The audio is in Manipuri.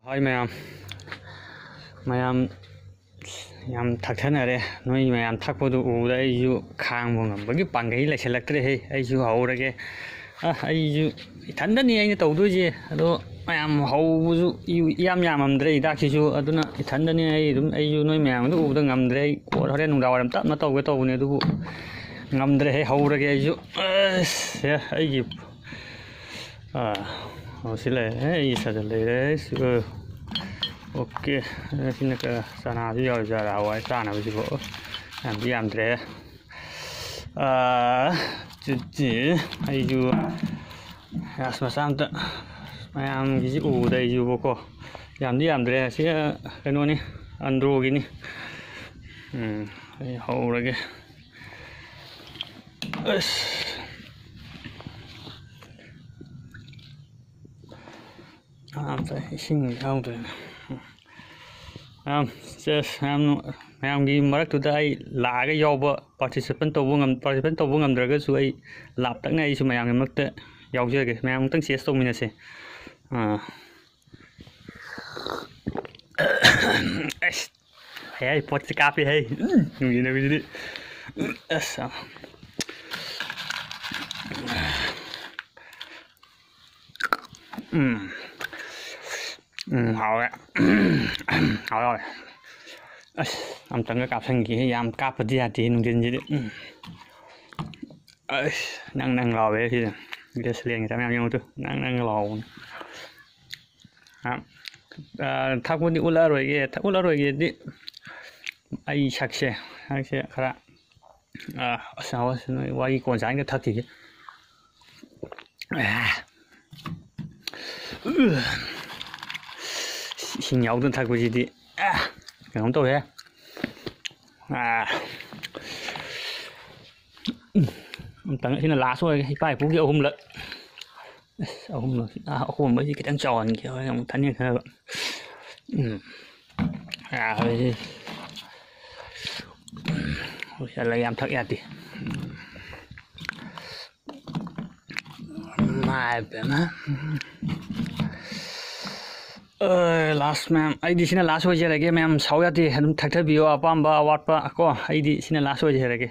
ꯍꯣꯏ ꯃꯌꯥꯝ ꯃꯌꯥꯝ ꯌꯥꯝ ꯊꯛꯊꯅꯔꯦ ꯅꯣꯏ ꯃꯌꯥꯝ ꯊꯛꯄꯗꯨ ꯎꯕꯗ ꯑꯩꯁꯨ ꯈꯥꯡꯕ ꯉꯝꯕꯒꯤ ꯄꯥꯡꯒꯩ ꯂꯩꯁꯜꯂꯛꯇ꯭ꯔꯦꯍꯦ ꯑꯩꯁꯨ ꯍꯧꯔꯒꯦ ꯑꯩꯁꯨ ꯏꯊꯟꯗꯅꯤ ꯑꯩꯅ ꯇꯧꯗꯣꯏꯁꯦ ꯑꯗꯣ ꯃꯌꯥꯝ ꯍꯧꯕꯁꯨ ꯏꯌꯥꯝ ꯌꯥꯝꯃꯝꯗ꯭ꯔꯦ ꯍꯤꯗꯥꯛꯁꯤꯁꯨ ꯑꯗꯨꯅ ꯏꯊꯟꯗꯅꯤ ꯑꯩꯁꯨ ꯅꯣꯏ ꯃꯌꯥꯝꯗꯨ ꯎꯕꯗ ꯉꯝꯗ꯭ꯔꯦ ꯑꯩ ꯍꯣꯔꯦꯟ ꯅꯨꯡꯗꯥꯡꯋꯥꯏꯔꯝ ꯇꯞꯅ ꯇꯧꯒꯦ ꯇꯧꯕꯅꯦ ꯑꯗꯨꯕꯨ ꯉꯝꯗ꯭ꯔꯦꯍꯦ ꯍꯧꯔꯒꯦ ꯑꯩꯁꯨ ꯑꯩꯒꯤ ꯁꯤ ꯂꯩꯔꯦ ꯑꯩꯒꯤ ꯁꯥꯖꯜ ꯂꯩꯔꯦ ꯑꯣꯀꯦ ꯁꯤꯅ ꯆꯅꯥꯁꯨ ꯌꯥꯎꯔꯤꯖꯥꯠꯂꯥ ꯍꯋꯥꯏ ꯆꯥꯅꯕꯁꯤꯕꯨ ꯌꯥꯝꯗꯤ ꯌꯥꯝꯗ꯭ꯔꯦ ꯑꯗꯨꯗꯤ ꯑꯩꯁꯨ ꯒ꯭ꯌꯥꯁ ꯃꯆꯥ ꯑꯝꯇ ꯃꯌꯥꯝꯒꯤꯁꯤ ꯎꯕꯗ ꯑꯩꯁꯨꯕꯀꯣ ꯌꯥꯝꯗꯤ ꯌꯥꯝꯗ꯭ꯔꯦ ꯁꯤ ꯀꯩꯅꯣꯅꯤ ꯑꯟꯗ꯭ꯔꯣꯒꯤꯅꯤ ꯑꯩ ꯍꯧꯔꯒꯦ ꯏꯁꯤꯡ ꯌꯥꯎꯗ꯭ꯔꯦꯅꯦ ꯃꯌꯥꯝꯒꯤ ꯃꯔꯛꯇꯨꯗ ꯑꯩ ꯂꯥꯛꯑꯒ ꯌꯥꯎꯕ ꯄꯥꯔꯇꯤꯁꯤꯄꯦꯠ ꯇꯧꯕ ꯉꯝꯗ꯭ꯔꯒꯁꯨ ꯑꯩ ꯂꯥꯞꯇꯛꯅ ꯑꯩꯁꯨ ꯃꯌꯥꯝꯒꯤ ꯃꯔꯛꯇ ꯌꯥꯎꯖꯒꯦ ꯃꯌꯥꯝ ꯑꯃꯨꯛꯇꯪ ꯆꯦꯁ ꯇꯧꯃꯤꯟꯅꯁꯦ ꯑꯩ ꯄꯣꯠꯁꯤ ꯀꯥꯞꯄꯤ ꯍꯩ ꯅꯨꯡꯁꯤꯅꯕꯤꯁꯤꯗꯤ ꯍꯥꯎꯔꯦ ꯍꯥꯎꯔꯦ ꯑꯝꯇꯪꯒ ꯀꯥꯞꯁꯟꯈꯤꯍꯦ ꯌꯥꯝ ꯀꯥꯞꯄꯗꯤ ꯌꯥꯗꯦ ꯅꯨꯡꯊꯤꯟꯁꯤꯗꯤ ꯅꯪ ꯂꯥꯎꯋꯦ ꯁꯤꯁꯦ ꯒ꯭ꯌꯥꯁꯂꯦꯟꯒꯤ ꯃꯌꯥꯝ ꯌꯦꯡꯉꯨꯇꯨ ꯅꯪ ꯂꯥꯎꯕꯅꯦ ꯊꯛꯄꯗꯤ ꯎꯠꯂꯔꯣꯏꯒꯦꯗꯤ ꯑꯩ ꯁꯛꯁꯦ ꯈꯔ ꯅꯣꯏ ꯋꯥꯔꯤ ꯀꯣꯟꯁꯥꯏꯅ ꯊꯛꯈꯤꯒꯦ ꯏꯁꯤꯡ ꯌꯥꯎꯗꯅ ꯊꯛꯄꯁꯤꯗꯤ ꯀꯩꯅꯣꯝ ꯇꯧꯋꯦ ꯑꯝꯇꯪ ꯁꯤꯅ ꯂꯥꯁ ꯑꯣꯏꯔꯒꯦ ꯏꯄꯥ ꯏꯄꯨꯒꯤ ꯑꯍꯨꯝꯂꯛ ꯑꯍꯨꯝꯕꯁꯤ ꯈꯤꯇꯪ ꯆꯥꯎꯍꯟꯒꯦ ꯍꯣꯔꯦꯟ ꯑꯃꯨꯛ ꯊꯅꯤꯡꯈ꯭ꯔꯕ ꯂꯣꯏꯁꯤꯜꯂꯒ ꯌꯥꯝ ꯊꯛ ꯌꯥꯗꯦ ꯂꯥꯁ ꯃꯌꯥꯝ ꯑꯩꯗꯤ ꯁꯤꯅ ꯂꯥꯁ ꯑꯣꯏꯖꯔꯒꯦ ꯃꯌꯥꯝ ꯁꯥꯎ ꯌꯥꯗꯦ ꯑꯗꯨꯝ ꯊꯛꯊꯕꯤꯌꯣ ꯑꯄꯥꯝꯕ ꯑꯋꯥꯠꯄ ꯀꯣ ꯑꯩꯗꯤ ꯁꯤꯅ ꯂꯥꯁ ꯑꯣꯏꯖꯔꯒꯦ